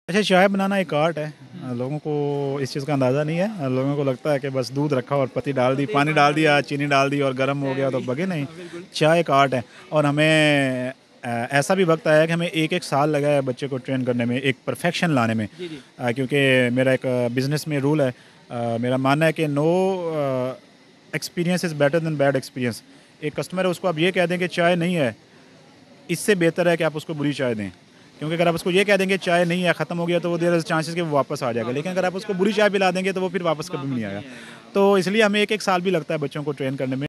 अच्छा, चाय बनाना एक आर्ट है। लोगों को इस चीज़ का अंदाज़ा नहीं है। लोगों को लगता है कि बस दूध रखा और पत्ती डाल दी, बस एक पानी डाल हाँ, दिया, चीनी डाल दी और गर्म हो चाय गया हो तो गई। बगे नहीं। हाँ, बिल्कुल। चाय एक आर्ट है और हमें ऐसा भी वक़्त आया है कि हमें 1-1 साल लगा है बच्चे को ट्रेन करने में, एक परफ़ेक्शन लाने में। जी, जी। क्योंकि मेरा एक बिज़नेस में रूल है। मेरा मानना है कि no experience is better than bad experience. एक कस्टमर है, उसको आप ये कह दें कि चाय नहीं है, इससे बेहतर है कि आप उसको बुरी चाय दें। क्योंकि अगर आप उसको ये कह देंगे चाय नहीं है, ख़त्म हो गया, तो वो देयर इज़ चांसेस कि वो वापस आ जाएगा। वापस लेकिन आ अगर आप जाएगा। उसको बुरी चाय पिला देंगे तो वो फिर वापस कभी भी नहीं वापस आएगा। नहीं आएगा। तो इसलिए हमें 1-1 साल भी लगता है बच्चों को ट्रेन करने में।